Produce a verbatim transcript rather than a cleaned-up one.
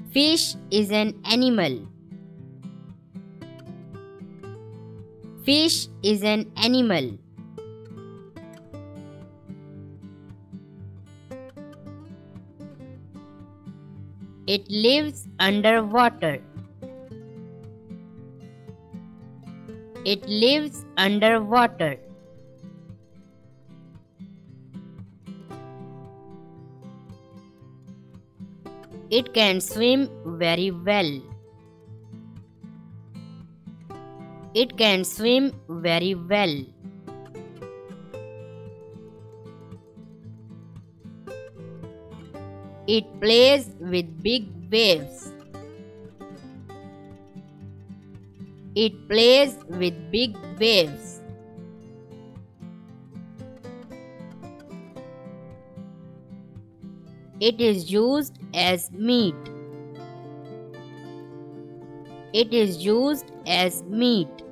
Fish is an animal. Fish is an animal. It lives underwater. It lives underwater. It can swim very well. It can swim very well. It plays with big waves. It plays with big waves. It is used as meat. It is used as meat.